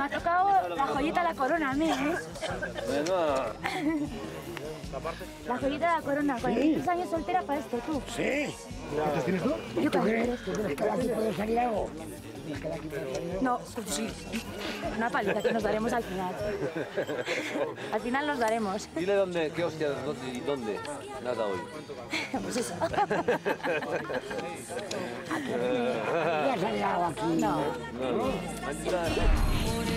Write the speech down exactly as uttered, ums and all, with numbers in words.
me ha tocado la joyita de la corona a mí, ¿eh? Bueno. La joyita de la corona, cuarenta y tres años soltera para esto, tú. ¿Sí? ¿Cuántos tienes tú? Yo también. ¿Tú crees que de aquí puede salir algo? ¿Crees que de aquí puede salir algo? No, pues sí. Una paliza que nos daremos al final. Al final nos daremos. Dile dónde, qué hostia, dónde y dónde. Nada hoy. Pues eso. ¿Ya ha salido algo aquí? No. No, no.